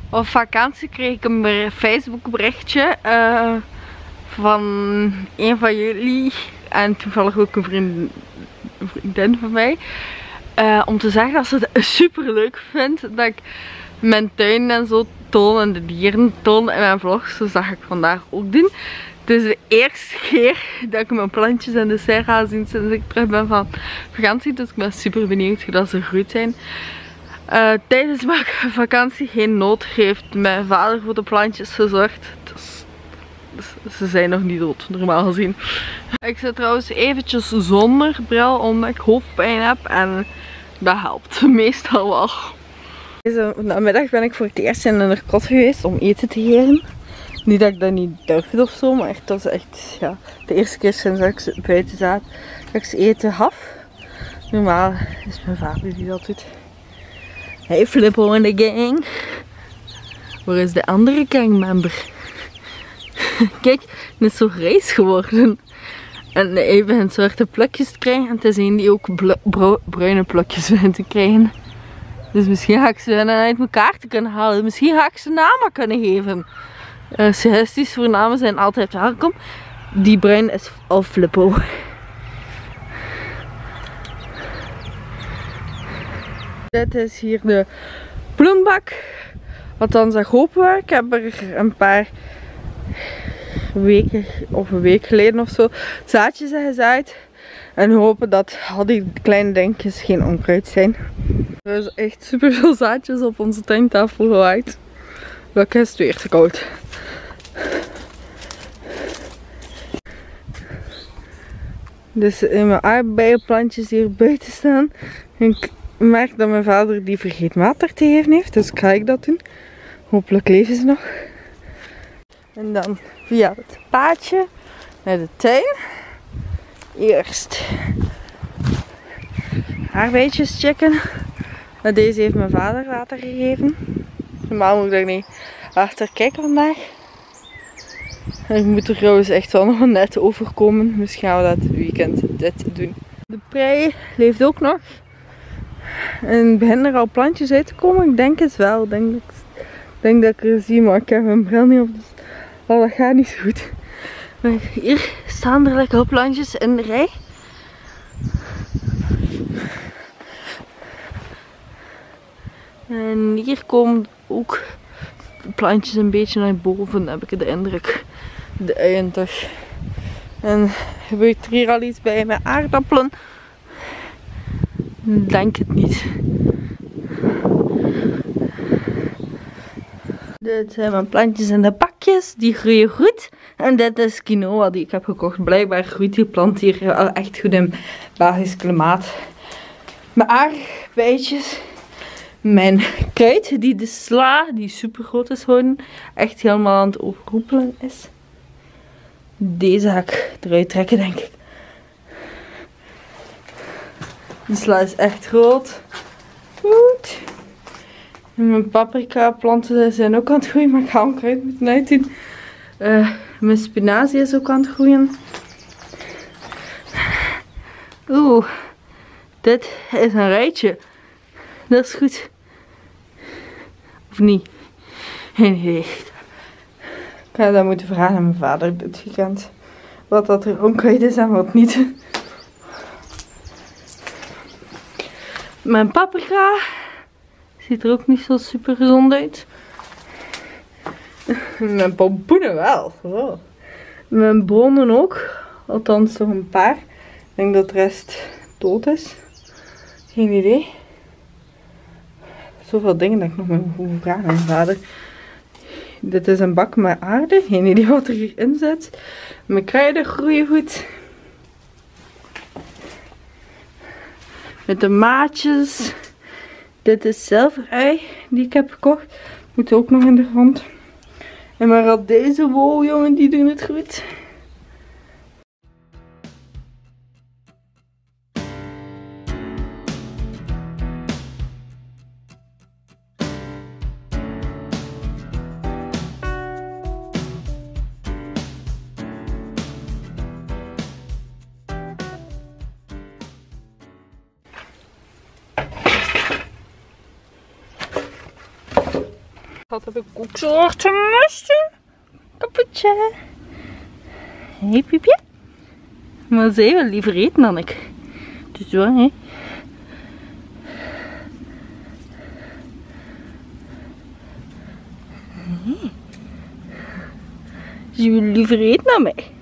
op vakantie kreeg ik een Facebook berichtje van een van jullie en toevallig ook een vriendin van mij. Om te zeggen dat ze het super leuk vindt dat ik mijn tuin en zo toon en de dieren toon in mijn vlogs. Dus dat ga ik vandaag ook doen. Het is de eerste keer dat ik mijn plantjes en de serre ga zien sinds ik terug ben van vakantie. Dus ik ben super benieuwd hoe dat ze gegroeid zijn. Tijdens mijn vakantie geen nood heeft mijn vader voor de plantjes gezorgd. Dus ze zijn nog niet dood, normaal gezien. Ik zit trouwens eventjes zonder bril omdat ik hoofdpijn heb en dat helpt meestal wel. Deze namiddag ben ik voor het eerst in een kot geweest om eten te geven. Niet dat ik dat niet durfde of zo, maar echt, dat was echt ja, de eerste keer sinds dat ik buiten zat dat ik ze eten gaf. Normaal is mijn vader die dat doet. Hey Flippo in de gang. Waar is de andere gangmember? Kijk, het is zo grijs geworden. En hij begint zwarte plukjes te krijgen. En te zien die ook bruine plukjes begint te krijgen. Dus misschien ga ik ze uit elkaar te kunnen halen. Misschien ga ik ze namen kunnen geven. Suggesties voor namen zijn altijd welkom. Die bruin is al Flippo. Dit is hier de bloembak. Wat dan zag open. Ik heb er een paar weken of een week geleden of zo zaadjes in gezaaid. En hopen dat al die kleine dingetjes geen onkruid zijn. Er is echt super veel zaadjes op onze tuintafel gewaaid. Welke is het weer te koud. Dus in mijn aardbeienplantjes die hier buiten staan. En ik merk dat mijn vader die vergeten water te geven heeft. Dus ga ik dat doen. Hopelijk leven ze nog. En dan via het paadje naar de tuin. Eerst aardbeidjes checken. Maar deze heeft mijn vader water gegeven. Normaal moet ik daar niet achter kijken vandaag. En ik moet er trouwens echt wel nog net overkomen. Misschien gaan we dat weekend dit doen. De prei leeft ook nog. En beginnen er al plantjes uit te komen? Ik denk het wel. Ik denk dat ik er zie, maar ik heb mijn bril niet op. Dus oh, dat gaat niet zo goed. Maar hier staan er lekker plantjes in de rij. En hier komen ook plantjes een beetje naar boven, heb ik de indruk. De uien toch. En gebeurt er hier al iets bij met aardappelen? Denk het niet. Dit zijn mijn plantjes in de bakjes, die groeien goed. En dit is quinoa die ik heb gekocht. Blijkbaar groeit die plant hier echt goed in Belgisch klimaat. Mijn aardbeidjes. Mijn kruid, die de sla, die super groot is geworden, echt helemaal aan het overroepelen is. Deze ga ik eruit trekken, denk ik. De sla is echt groot. Goed. En mijn paprika planten zijn ook aan het groeien, maar ik ga hem kruid moeten uitdoen. Mijn spinazie is ook aan het groeien. Oeh, dit is een rijtje. Dat is goed. Of niet? Geen idee. Ik ga dat moeten vragen aan mijn vader dit weekend. Wat dat er onkruid is en wat niet. Mijn paprika ziet er ook niet zo super gezond uit. Mijn pompoenen wel. Wow. Mijn bonen ook. Althans nog een paar. Ik denk dat de rest dood is. Geen idee. Zoveel dingen dat ik nog moet vragen aan mijn vader. Dit is een bak met aarde. Geen idee wat er hierin zit. Mijn kruiden groeien goed. Met de maatjes. Dit is zilverui die ik heb gekocht. Moet ook nog in de grond. En maar al deze wow jongen, die doen het goed. Dat heb ik ook zo hard te musten. Kapotje. Hé piepje. Maar zij wil liever eten dan ik. Dus zo hè. Ze wil liever eten dan mij.